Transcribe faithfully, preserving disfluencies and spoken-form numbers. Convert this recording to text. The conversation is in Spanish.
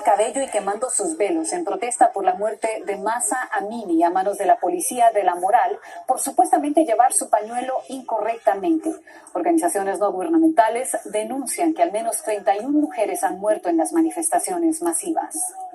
cabello y quemando sus velos en protesta por la muerte de Mahsa Amini a manos de la policía de la moral por supuestamente llevar su pañuelo incorrectamente. Organizaciones no gubernamentales denuncian que al menos treinta y una mujeres han muerto en las manifestaciones masivas.